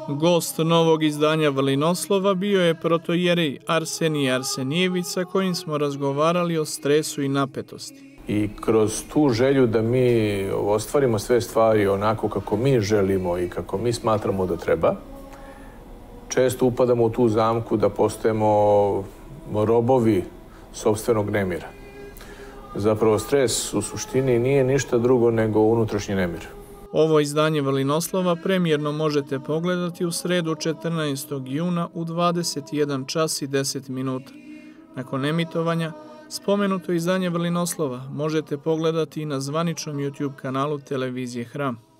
Gost novog izdanja Vrlinoslova bio je protoijerej Arsenije Arsenijević sa kojim smo razgovarali o stresu i napetosti. I kroz tu želju da mi ostvarimo sve stvari onako kako mi želimo i kako mi smatramo da treba, često upadamo u tu zamku da postajemo robovi sopstvenog nemira. Zapravo stres u suštini nije ništa drugo nego unutrašnji nemir. Ovo izdanje Vrlinoslova premijerno možete pogledati u sredu 14. juna u 21 čas i 10 minuta. Nakon emitovanja, spomenuto izdanje Vrlinoslova možete pogledati i na zvaničnom YouTube kanalu televizije Hram.